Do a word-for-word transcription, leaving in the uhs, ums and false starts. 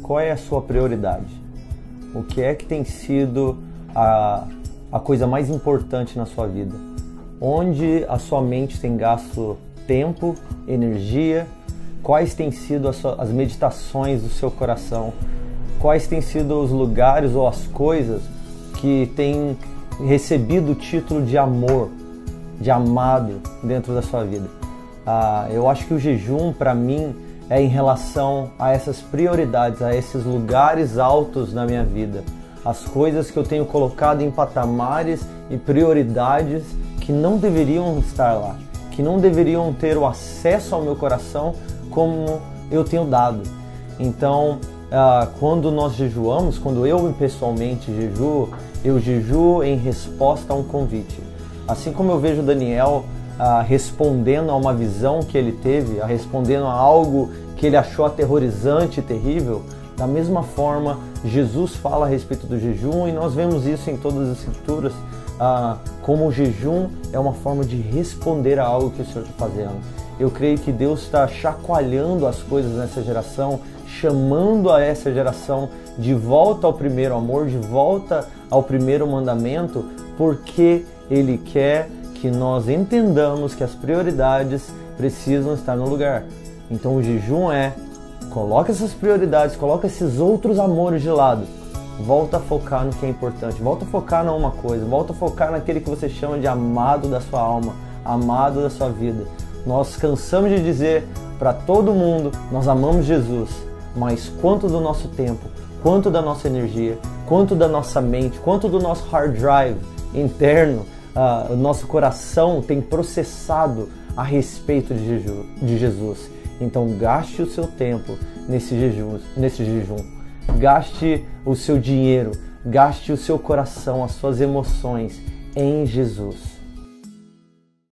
qual é a sua prioridade? O que é que tem sido a, a coisa mais importante na sua vida? Onde a sua mente tem gasto tempo, energia? Quais têm sido as, suas, as meditações do seu coração? Quais têm sido os lugares ou as coisas que têm recebido o título de amor, de amado dentro da sua vida? Ah, eu acho que o jejum, para mim, é em relação a essas prioridades, a esses lugares altos na minha vida. As coisas que eu tenho colocado em patamares e prioridades que não deveriam estar lá, que não deveriam ter o acesso ao meu coração como eu tenho dado. Então, ah, quando nós jejuamos, quando eu pessoalmente jejuo, eu jejuo em resposta a um convite. Assim como eu vejo Daniel ah, respondendo a uma visão que ele teve, a respondendo a algo que ele achou aterrorizante e terrível, da mesma forma, Jesus fala a respeito do jejum e nós vemos isso em todas as escrituras, ah, como o jejum é uma forma de responder a algo que o Senhor está fazendo. Eu creio que Deus está chacoalhando as coisas nessa geração, chamando a essa geração de volta ao primeiro amor, de volta ao primeiro mandamento, porque Ele quer que nós entendamos que as prioridades precisam estar no lugar. Então o jejum é, coloca essas prioridades, coloca esses outros amores de lado, volta a focar no que é importante, volta a focar numa coisa, volta a focar naquele que você chama de amado da sua alma, amado da sua vida. Nós cansamos de dizer para todo mundo, nós amamos Jesus, mas quanto do nosso tempo, quanto da nossa energia, quanto da nossa mente, quanto do nosso hard drive interno, uh, o nosso coração tem processado a respeito de, jeju, de Jesus. Então gaste o seu tempo nesse jejum, nesse jejum. Gaste o seu dinheiro, gaste o seu coração, as suas emoções em Jesus.